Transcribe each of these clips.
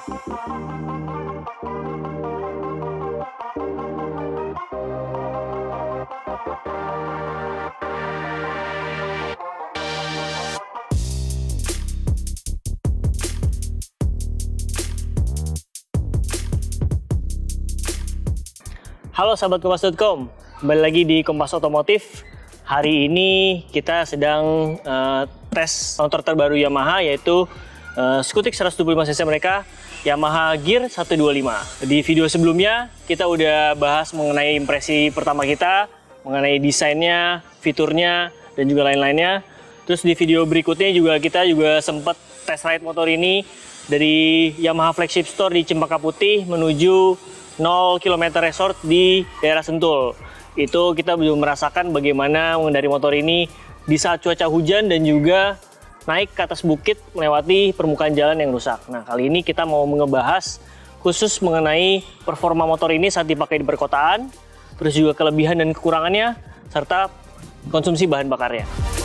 Halo sahabat Kompas.com, kembali lagi di Kompas Otomotif. Hari ini kita sedang tes motor terbaru Yamaha, yaitu Scutic 125cc mereka, Yamaha Gear 125. Di video sebelumnya kita udah bahas mengenai impresi pertama kita, mengenai desainnya, fiturnya, dan juga lain-lainnya. Terus di video berikutnya kita juga sempat test ride motor ini dari Yamaha Flagship Store di Cempaka Putih menuju 0 km resort di daerah Sentul. Itu kita belum merasakan bagaimana mengendari motor ini di saat cuaca hujan dan juga naik ke atas bukit melewati permukaan jalan yang rusak. Nah, kali ini kita mau ngebahas khusus mengenai performa motor ini saat dipakai di perkotaan, terus juga kelebihan dan kekurangannya, serta konsumsi bahan bakarnya.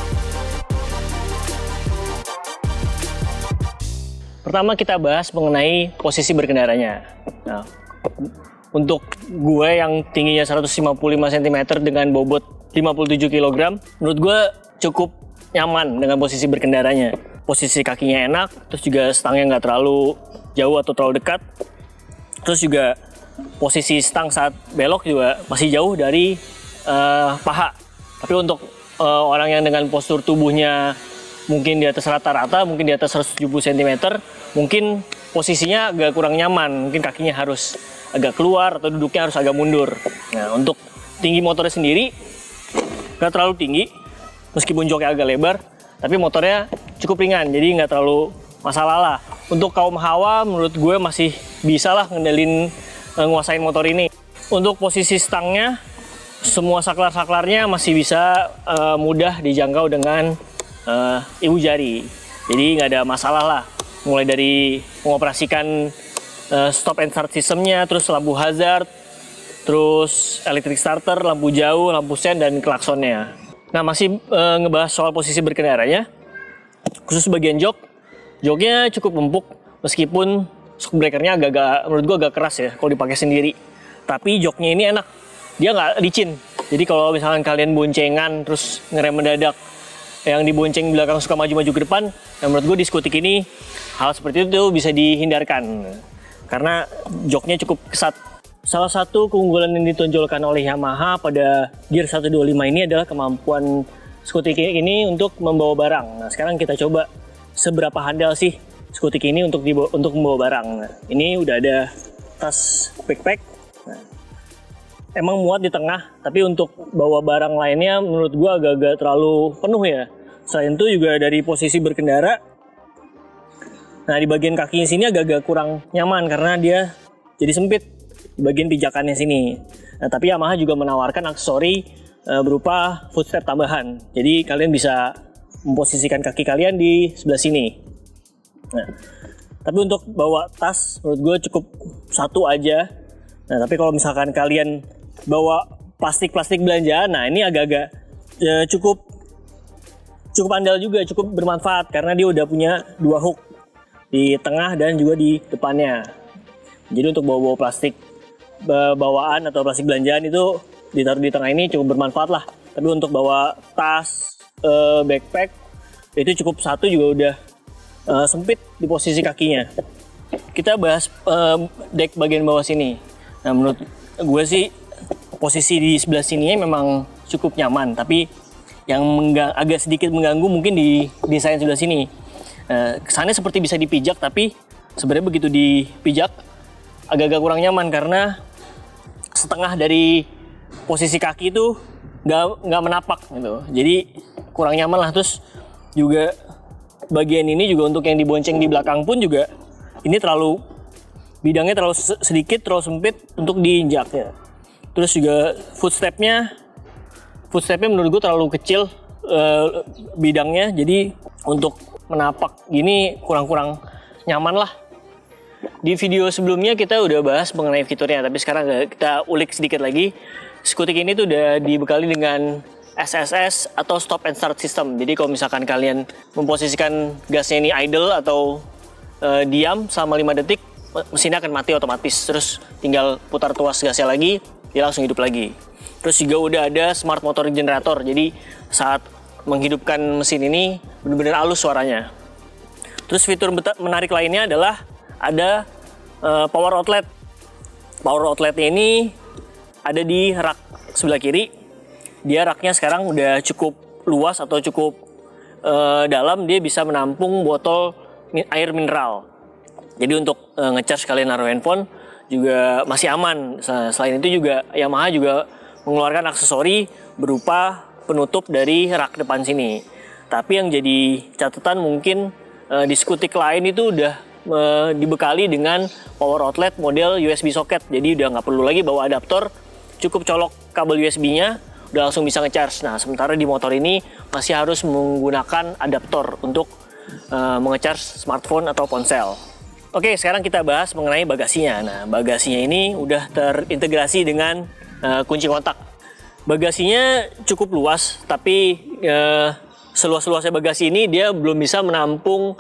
Pertama kita bahas mengenai posisi berkendaranya. Nah, untuk gue yang tingginya 155 cm dengan bobot 57 kg, menurut gue cukup nyaman dengan posisi berkendaranya. Posisi kakinya enak, terus juga stangnya nggak terlalu jauh atau terlalu dekat. Terus juga posisi stang saat belok juga masih jauh dari paha. Tapi untuk orang yang dengan postur tubuhnya mungkin di atas rata-rata, mungkin di atas 170 cm, mungkin posisinya agak kurang nyaman, mungkin kakinya harus agak keluar atau duduknya harus agak mundur. Nah, untuk tinggi motornya sendiri nggak terlalu tinggi, meskipun joknya agak lebar, tapi motornya cukup ringan, jadi nggak terlalu masalah lah. Untuk kaum hawa, menurut gue masih bisa lah nguasain motor ini. Untuk posisi stangnya, semua saklar-saklarnya masih bisa mudah dijangkau dengan ibu jari, jadi nggak ada masalah lah. Mulai dari mengoperasikan stop and start sistemnya, terus lampu hazard, terus electric starter, lampu jauh, lampu sen, dan klaksonnya. Nah, masih ngebahas soal posisi berkendaranya, khusus bagian joknya cukup empuk, meskipun shock breakernya menurut gua agak keras ya kalau dipakai sendiri. Tapi joknya ini enak, dia nggak licin. Jadi kalau misalkan kalian boncengan terus ngerem mendadak, yang dibonceng belakang suka maju-maju ke depan, yang menurut gue di Scutic ini hal seperti itu bisa dihindarkan karena joknya cukup kesat. Salah satu keunggulan yang ditonjolkan oleh Yamaha pada Gear 125 ini adalah kemampuan Scutic ini untuk membawa barang. Nah, sekarang kita coba seberapa handal sih Scutic ini untuk membawa barang. Nah, ini udah ada tas backpack. Nah, emang muat di tengah, tapi untuk bawa barang lainnya menurut gua agak-agak terlalu penuh ya. Selain itu juga dari posisi berkendara, nah di bagian kakinya sini agak-agak kurang nyaman karena dia jadi sempit di bagian pijakannya sini. Nah, tapi Yamaha juga menawarkan aksesori berupa footstep tambahan. Jadi kalian bisa memposisikan kaki kalian di sebelah sini. Nah, tapi untuk bawa tas menurut gue cukup satu aja. Nah, tapi kalau misalkan kalian bawa plastik belanjaan, nah ini agak-agak cukup andal juga, cukup bermanfaat karena dia udah punya 2 hook di tengah dan juga di depannya. Jadi untuk bawa plastik bawaan atau plastik belanjaan itu ditaruh di tengah ini cukup bermanfaat lah. Tapi untuk bawa tas, backpack itu cukup satu juga udah sempit di posisi kakinya. Kita bahas deck bagian bawah sini. Nah, menurut gue sih posisi di sebelah sini memang cukup nyaman, tapi yang agak sedikit mengganggu mungkin di desain sebelah sini. Kesannya seperti bisa dipijak, tapi sebenarnya begitu dipijak agak-agak kurang nyaman karena setengah dari posisi kaki itu nggak menapak gitu. Jadi kurang nyaman lah. Terus juga bagian ini juga untuk yang dibonceng di belakang pun juga ini bidangnya terlalu sedikit, terlalu sempit untuk diinjak ya. Terus juga footstepnya menurut gue terlalu kecil bidangnya, jadi untuk menapak gini kurang nyaman lah. Di video sebelumnya kita udah bahas mengenai fiturnya, tapi sekarang kita ulik sedikit lagi. Scutic ini tuh udah dibekali dengan SSS atau stop and start system. Jadi kalau misalkan kalian memposisikan gasnya ini idle atau diam selama 5 detik, mesinnya akan mati otomatis. Terus tinggal putar tuas gasnya lagi, dia langsung hidup lagi. Terus juga udah ada smart motor generator, jadi saat menghidupkan mesin ini benar-benar halus suaranya. Terus fitur menarik lainnya adalah ada power outlet. Power outletnya ini ada di rak sebelah kiri. Dia raknya sekarang udah cukup luas atau cukup dalam, dia bisa menampung botol air mineral. Jadi untuk ngecharge kalian naruh handphone juga masih aman. Selain itu juga Yamaha juga mengeluarkan aksesori berupa penutup dari rak depan sini. Tapi yang jadi catatan mungkin di Scutic lain itu udah dibekali dengan power outlet model USB socket. Jadi udah nggak perlu lagi bawa adaptor, cukup colok kabel USB-nya udah langsung bisa ngecharge. Nah, sementara di motor ini masih harus menggunakan adaptor untuk mengecharge smartphone atau ponsel. Oke, sekarang kita bahas mengenai bagasinya. Nah, bagasinya ini udah terintegrasi dengan kunci kontak. Bagasinya cukup luas, tapi seluas-luasnya bagasi ini dia belum bisa menampung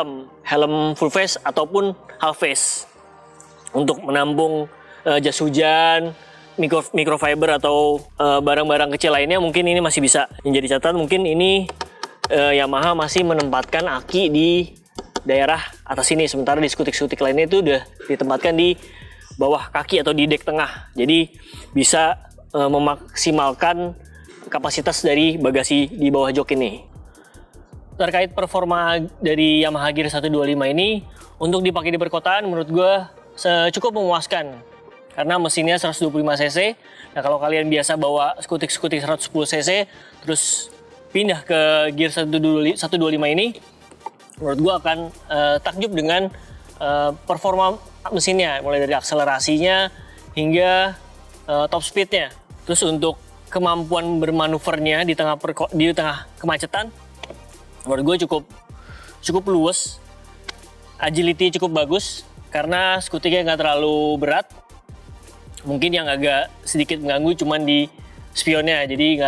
helm full face ataupun half face. Untuk menampung jas hujan, microfiber atau barang-barang kecil lainnya mungkin ini masih bisa. Yang jadi catatan mungkin ini Yamaha masih menempatkan aki di daerah atas ini, sementara di Scutic lainnya itu udah ditempatkan di bawah kaki atau di dek tengah. Jadi bisa memaksimalkan kapasitas dari bagasi di bawah jok ini. Terkait performa dari Yamaha Gear 125 ini, untuk dipakai di perkotaan menurut gue cukup memuaskan. Karena mesinnya 125 cc. Nah, kalau kalian biasa bawa Scutic 110 cc, terus pindah ke Gear 125 ini, menurut gue akan takjub dengan performa mesinnya, mulai dari akselerasinya hingga top speednya. Terus untuk kemampuan bermanuvernya di tengah kemacetan, menurut gue cukup luwes, agility cukup bagus karena Scuticnya nggak terlalu berat. Mungkin yang agak sedikit mengganggu cuman di spionnya, jadi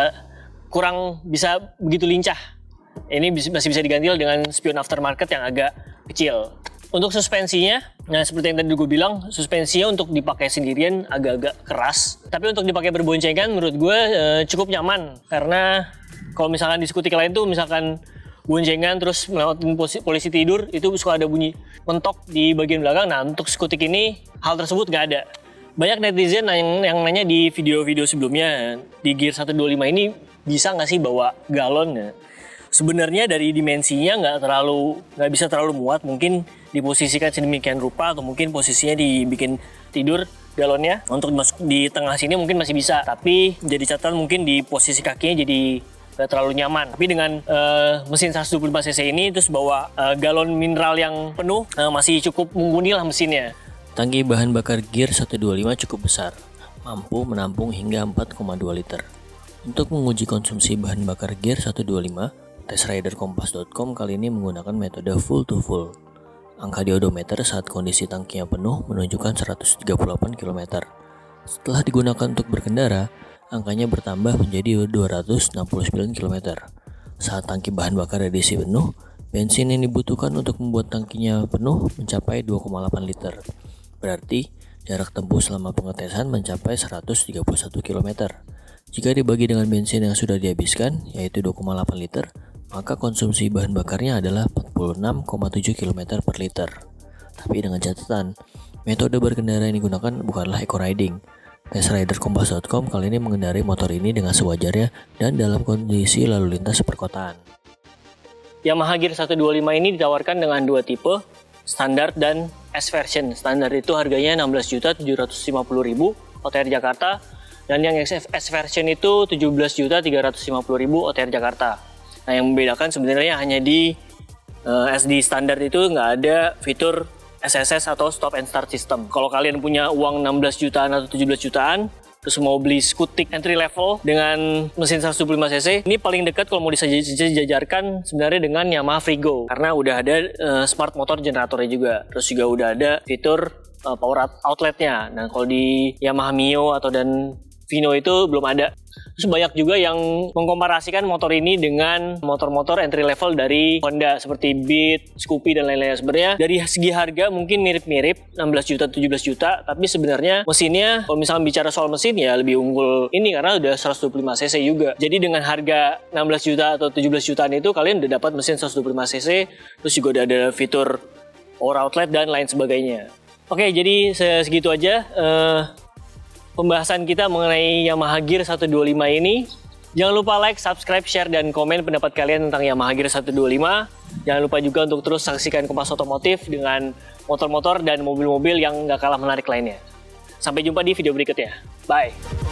kurang bisa begitu lincah. Ini masih bisa diganti dengan spion aftermarket yang agak kecil. Untuk suspensinya, nah seperti yang tadi gue bilang, suspensinya untuk dipakai sendirian agak-agak keras. Tapi untuk dipakai berboncengan menurut gue cukup nyaman. Karena kalau misalkan di Scutic lain tuh misalkan boncengan terus melewatin polisi tidur, itu suka ada bunyi mentok di bagian belakang. Nah untuk Scutic ini hal tersebut nggak ada. Banyak netizen yang nanya di video-video sebelumnya, di Gear 125 ini bisa nggak sih bawa galon? Ya? Sebenarnya dari dimensinya nggak bisa terlalu muat, mungkin diposisikan sedemikian rupa atau mungkin posisinya dibikin tidur galonnya. Untuk masuk di tengah sini mungkin masih bisa, tapi jadi catatan mungkin di posisi kakinya jadi nggak terlalu nyaman. Tapi dengan mesin 125 cc ini terus bawa galon mineral yang penuh, masih cukup mumpuni lah mesinnya. Tangki bahan bakar Gear 125 cukup besar, mampu menampung hingga 4,2 liter. Untuk menguji konsumsi bahan bakar Gear 125, TestRiderKompas.com kali ini menggunakan metode full to full. Angka di odometer saat kondisi tangkinya penuh menunjukkan 138 km. Setelah digunakan untuk berkendara, angkanya bertambah menjadi 269 km. Saat tangki bahan bakar diisi penuh, bensin yang dibutuhkan untuk membuat tangkinya penuh mencapai 2,8 liter. Berarti jarak tempuh selama pengetesan mencapai 131 km. Jika dibagi dengan bensin yang sudah dihabiskan, yaitu 2,8 liter, maka konsumsi bahan bakarnya adalah 46,7 km per liter. Tapi dengan catatan, metode berkendara yang digunakan bukanlah eco riding. TestRiderKompas.com kali ini mengendarai motor ini dengan sewajarnya dan dalam kondisi lalu lintas perkotaan. Yamaha Gear 125 ini ditawarkan dengan dua tipe, standar dan S version. Standar itu harganya 16.750.000 OTR Jakarta, dan yang S version itu 17.350.000 OTR Jakarta. Nah, yang membedakan sebenarnya hanya di SD standar itu nggak ada fitur SSS atau stop and start system. Kalau kalian punya uang 16 jutaan atau 17 jutaan, terus mau beli Scutic entry level dengan mesin 125 cc, ini paling dekat kalau mau dijajarkan sebenarnya dengan Yamaha Frigo, karena udah ada smart motor generatornya juga, terus juga udah ada fitur power outletnya. Nah, kalau di Yamaha Mio atau dan Vino itu belum ada. Terus banyak juga yang mengkomparasikan motor ini dengan motor-motor entry level dari Honda seperti Beat, Scoopy dan lain-lain. Sebenarnya dari segi harga mungkin mirip-mirip 16 juta 17 juta, tapi sebenarnya mesinnya kalau misalnya bicara soal mesin ya lebih unggul ini karena udah 125 cc juga. Jadi dengan harga 16 juta atau 17 jutaan itu kalian udah dapat mesin 125 cc, terus juga udah ada fitur power outlet dan lain sebagainya. Oke, jadi segitu aja pembahasan kita mengenai Yamaha Gear 125 ini. Jangan lupa like, subscribe, share, dan komen pendapat kalian tentang Yamaha Gear 125. Jangan lupa juga untuk terus saksikan Kompas Otomotif dengan motor-motor dan mobil-mobil yang gak kalah menarik lainnya. Sampai jumpa di video berikutnya. Bye!